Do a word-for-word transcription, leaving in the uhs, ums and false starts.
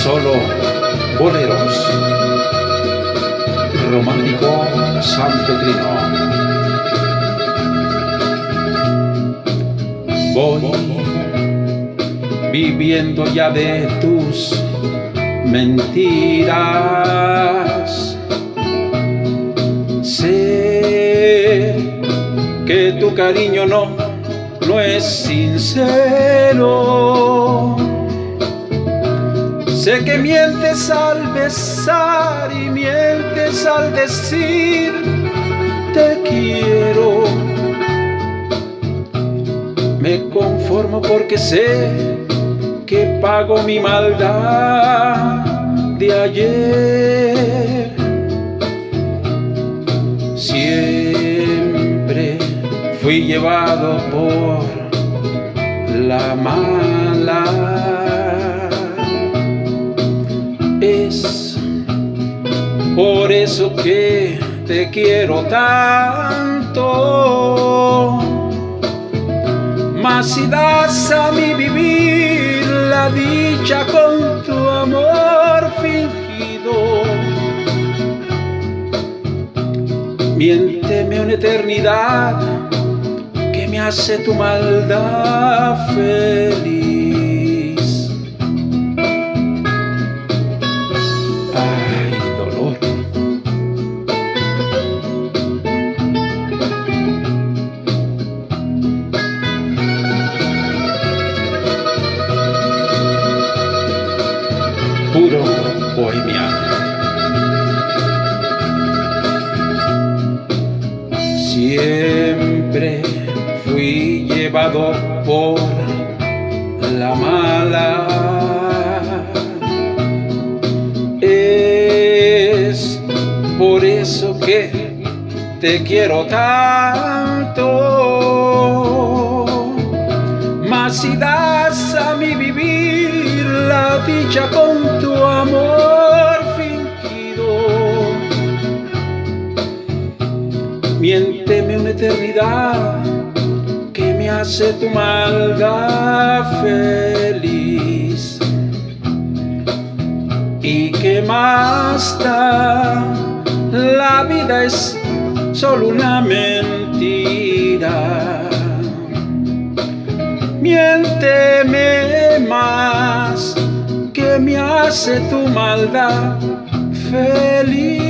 solo boleros. Romántico sanpetrino. Voy viviendo ya de tus mentiras. Sé que tu cariño no, no es sincero. Sé que mientes al besar y mientes al decir te quiero. Me conformo porque sé que pago mi maldad de ayer. Siempre fui llevado por la mala. Es por eso que te quiero tanto. Mas si das a mi vivir la dicha con tu amor fingido, miénteme una eternidad que me hace tu maldad feliz. Ay, dolor. Puro bohemia. Siempre fui llevado por la mala. Es por eso que te quiero tanto. Mas si das a mi vivir la dicha con tu amor fingido, miénteme una eternidad que me hace tu maldad feliz. ¿Y qué más da? La vida es solo una mentira. Miénteme más, que me hace tu maldad feliz.